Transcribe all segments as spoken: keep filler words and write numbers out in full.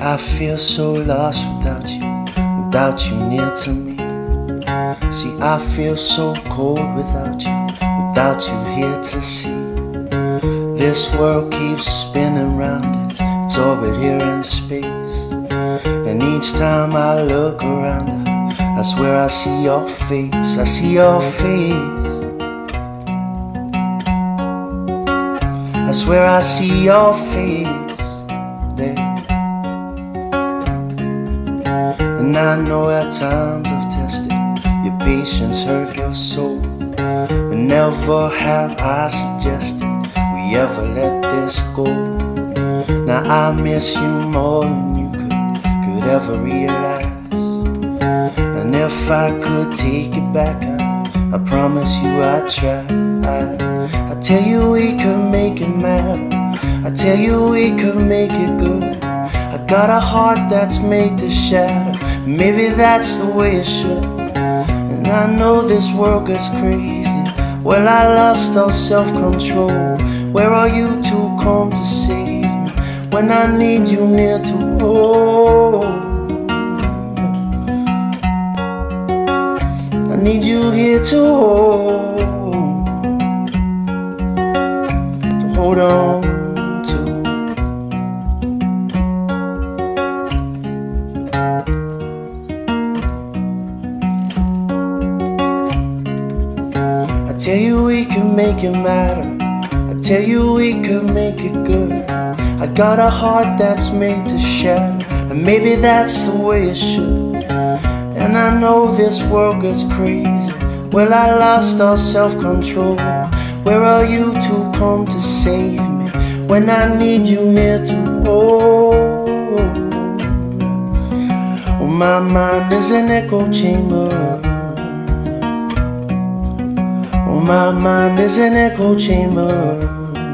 I feel so lost without you, without you near to me. See, I feel so cold without you, without you here to see. This world keeps spinning round its, its orbit here in space. And each time I look around, I, I swear I see your face, I see your face. I swear I see your face there. And I know at times I've tested your patience, hurt your soul, but never have I suggested we ever let this go. Now I miss you more than you could, could ever realize. And if I could take it back, I, I promise you I'd try. I, I tell you we could make it matter, I tell you we could make it good. I got a heart that's made to shatter, maybe that's the way it should. And I know this world gets crazy, well I lost all self-control. Where are you to come to save me when I need you near to hold? I need you here to hold, to hold on to. I tell you we can make it matter, I tell you we could make it good. I got a heart that's made to shatter, and maybe that's the way it should. And I know this world gets crazy, well I lost all self-control. Where are you to come to save me when I need you near to hold? Oh, my mind is an echo chamber, oh, my mind is an echo chamber.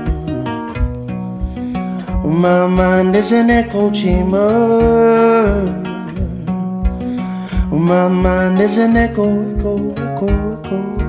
Oh, my mind is an echo chamber. Oh, my mind is an echo, echo, echo, echo.